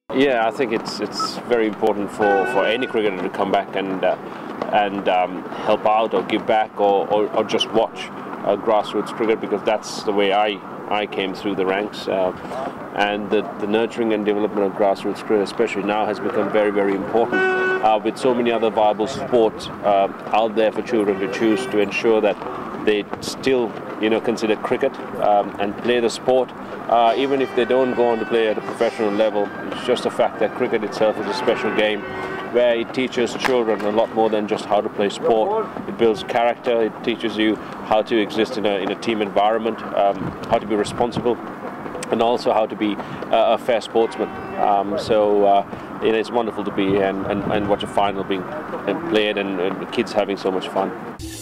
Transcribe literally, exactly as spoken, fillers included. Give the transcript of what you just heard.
Yeah, I think it's it's very important for, for any cricketer to come back and uh, and um, help out or give back or, or, or just watch uh, grassroots cricket, because that's the way I, I came through the ranks. Uh, and the, the nurturing and development of grassroots cricket, especially now, has become very, very important. Uh, with so many other viable sports uh, out there for children to choose, to ensure that they still, you know, consider cricket um, and play the sport, uh, even if they don't go on to play at a professional level. It's just the fact that cricket itself is a special game where it teaches children a lot more than just how to play sport. It builds character, it teaches you how to exist in a, in a team environment, um, how to be responsible, and also how to be uh, a fair sportsman. Um, so uh, you know, it's wonderful to be and, and, and watch a final being played and, and kids having so much fun.